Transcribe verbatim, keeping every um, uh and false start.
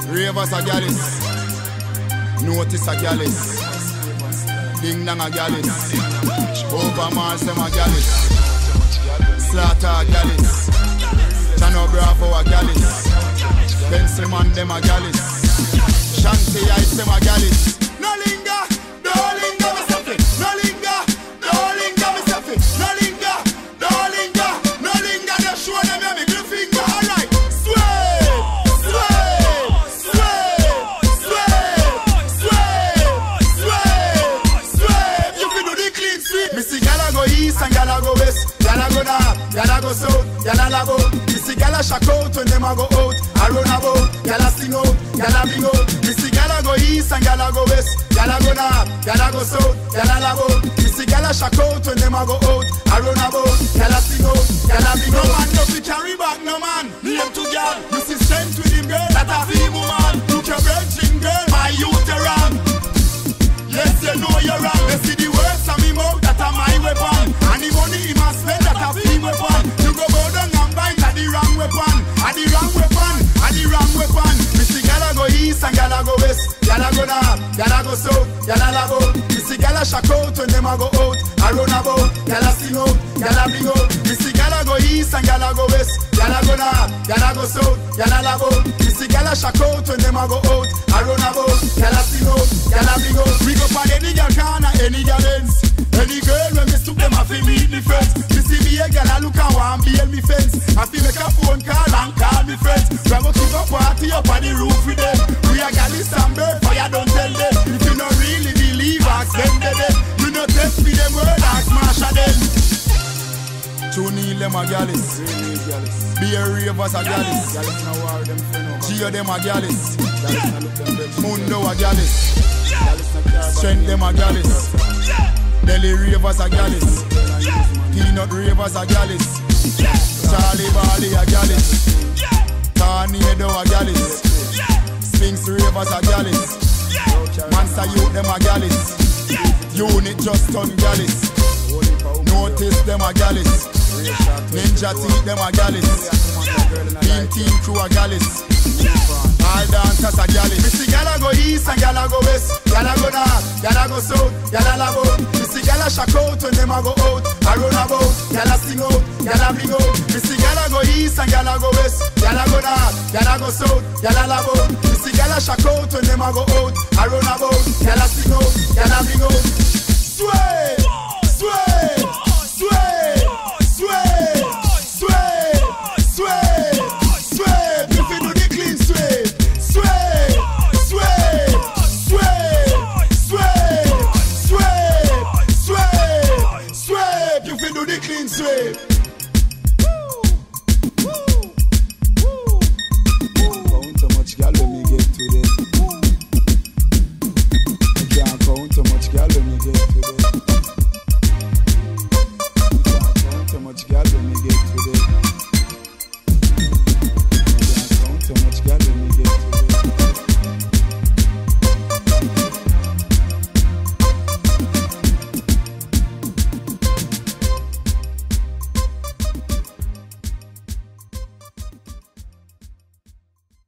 Ravers a gallus. Notice a gallus. Ding dang a gallus. Over Mars them a gallus. Slaughter a gallus. Chano Bravo a gallus. Pencilman them a gallus. Shanty Ice them a gallus. No linger, no linger me say fi. No linger, no linger me say fi. No linger, no linger, no linger. Just show them your middle finger. Alright, sway, sway, sway, sway, sway, sway, sway. You fi do the clean sweep. Me see gyal a go east and gyal a go west. Gyal a go north, gyal a go south, gyal a labo. Me see gyal a shock out when them a go out. I run about, gyal a sing out, gyal a bring out. Me see gyal a go east and gyal a go west. Gyal a go north, gyal a go south, gyal a labo. Me see gyal a shock out when them a go out. I run about, gyal a sing out, gyal a bring out. No man no fi carry back, no man. Name to gyal, you see strength with him girl. That a feel woman. Look your virgin girl, my youth are wrong. Yes you know you're wrong. They see the words of me mouth, that a my weapon. And the money he must spend, that a feel weapon. You go go down and buy that the wrong weapon. And the wrong weapon, and the wrong weapon. Me see gyal a go east and gyal a go west. Gyal a go north, gyal a go south, gyal a labo. Me see gyal a shock out when them a go out. I run about, gyal a sing out, gyal a bring out. Me see gyal a go east and gyal a go west. Gyal a go north, gyal a go south, gyal a labo. Me see gyal a shock out when them a go out. I run about, gyal a sing out, gyal a bring out. We go for any gyal corner, any gyal ends. Any girl when me stoop them a fi meet me friends. Me see me a gyal a look and want bail me fence. I fi make a phone call and call me friends. We a go kick a party up on the roof with them. We a gallus and bird fire don't tell them. If you not really believe, ask them dead. You no test me them word, ask Marsha them. Two Neil them a gallus. Be a Ravers a gallus. Gio them a gallus. Mundo a gallus. Strength them a gallus. Delhi Ravers a gallus. Peanut Ravers a gallus. Charlie Bali a gallus. Tornado a gallus. Sphinx Ravers a gallus. Mansa Youth them a gallus. Unit just on gallus. Notice them a gallus. Ninja Teeth them a gallus. Beam Team Crew a gallus. All dancers a gallus. Me see gyal a go east and gyal a go west. Gyal a go north, gyal a go south, gyal a labo. Me see gyal a shock out when them a go out. I run about, gyal a sing out, gyal a bring out. Me see gyal a go east and gyal a go west. Gyal a go north, gyal a go south, gyal a labo. Me see gyal a shock out when them a go out. I run about, gyal a sing out, gyal a bring out. Sway, sway, sway, sway, sway, sway, sway. You fi do the clean sway. Sway, sway, sway, sway, sway, sway, sway. You fi do the clean sway.